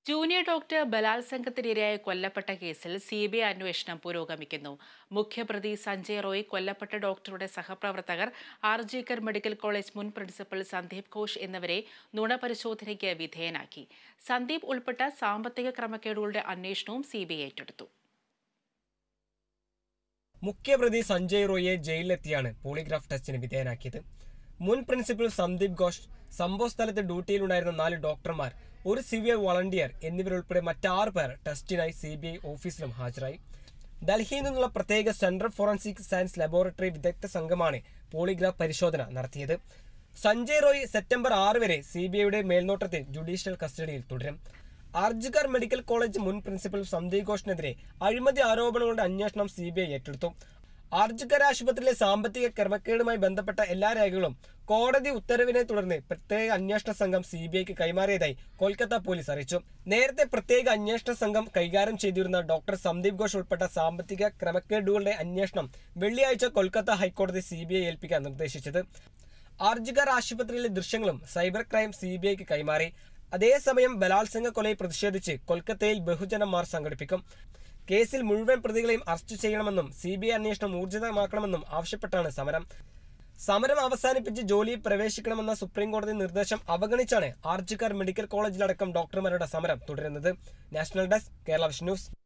Junior doctor ബലാത്സംഗത്തിനിരയായി കൊല്ലപ്പെട്ട കേസിൽ CBI അന്വേഷണം പുരോഗമിക്കുന്നു. മുഖ്യപ്രതി സഞ്ജയ് റോയ് കൊല്ലപ്പെട്ട ഡോക്ടറുടെ സഹപ്രവർത്തകർ ആർജിക്കർ മെഡിക്കൽ കോളേജ് മുൻ പ്രിൻസിപ്പൽ സന്ദീപ് ഘോഷ് എന്നിവരെ നുണപരിശോധനയ്ക്ക് വിധേയനാക്കി. സന്ദീപ് ഉൾപ്പെട്ട സാമ്പത്തിക ക്രമക്കേടുകളുടെ അന്വേഷണവും സിബിഐ ഏറ്റെടുത്തു. മുഖ്യപ്രതി സഞ്ജയ് റോയിയെ ജയിലിലെത്തിയാണ് പോളിഗ്രാഫ് ടെസ്റ്റിന് വിധേയനാക്കിയത്. മുൻ പ്രിൻസിപ്പൽ സന്ദീപ് ഘോഷ്, സംഭവ സ്ഥലത്ത് ഡ്യൂട്ടിയിലുണ്ടായിരുന്ന 4 ഡോക്ടർമാർ, ഒരു സിവിൽ വളണ്ടിയർ എന്നിവരുൾപ്പെടെ മറ്റ് 6 പേർ ടെസ്റ്റിനായി സിബിഐ ഓഫീസിലും ഹാജരായി. ഡൽഹിയിൽ നിന്നുള്ള പ്രത്യേക സെൻട്രൽ ഫോറൻസിക് സയൻസ് ലബോറട്ടറി വിദഗ്ധ സംഘമാണ് പോളിഗ്രാഫ് പരിശോധന നടത്തിയത്. സഞ്ജയ് റോയ് സെപ്റ്റംബർ 6 വരെ സിബിഐയുടെ മേൽനോട്ടത്തിൽ ജുഡീഷ്യൽ കസ്റ്റഡിയിൽ തുടരും. ആർജിക്കർ മെഡിക്കൽ കോളേജ് മുൻ പ്രിൻസിപ്പൽ സന്ദീപ് ഘോഷിനെതിരെ അഴിമതി ആരോപണങ്ങളുടെ അന്വേഷണം സിബിഐ ഏറ്റെടുത്തു. ആർജിക്കർ ആശുപത്രിയിലെ സാമ്പത്തിക ക്രമക്കേടുമായി ബന്ധപ്പെട്ട എല്ലാ രേഖകളും കോടതി ഉത്തരവിനെ തുടർന്ന് പ്രത്യേക അന്വേഷണ സംഘം സിബിഐക്ക് കൈമാറിയതായി കൊൽക്കത്ത പോലീസ് അറിയിച്ചു. നേരത്തെ പ്രത്യേക അന്വേഷണ സംഘം കൈകാര്യം ചെയ്തിരുന്ന ഡോക്ടർ സന്ദീപ് ഘോഷ് ഉൾപ്പെട്ട സാമ്പത്തിക ക്രമക്കേടുകളുടെ അന്വേഷണം വെള്ളിയാഴ്ച കൊൽക്കത്ത ഹൈക്കോടതി സിബിഐ ഏൽപ്പിക്കാൻ നിർദ്ദേശിച്ചത്. ആർജിക്കർ ആശുപത്രിയിലെ ദൃശ്യങ്ങളും സൈബർ ക്രൈം സിബിഐക്ക് കൈമാറി. അതേസമയം ബലാത്സംഗ കൊലയിൽ പ്രതിഷേധിച്ച് കൊൽക്കത്തയിൽ ബഹുജന മാർച്ച് സംഘടിപ്പിക്കും. കേസിൽ മുഴുവൻ പ്രതികളെയും അറസ്റ്റ് ചെയ്യണമെന്നും സിബിഐ അന്വേഷണം ഊർജിതമാക്കണമെന്നും ആവശ്യപ്പെട്ടാണ് സമരം. സമരം അവസാനിപ്പിച്ച് ജോലിയിൽ പ്രവേശിക്കണമെന്ന സുപ്രീം കോടതി നിർദ്ദേശം അവഗണിച്ചാണ് ആർജിക്കർ മെഡിക്കൽ കോളേജിലടക്കം ഡോക്ടർമാരുടെ സമരം തുടരുന്നത്. National desk, Kerala vision news.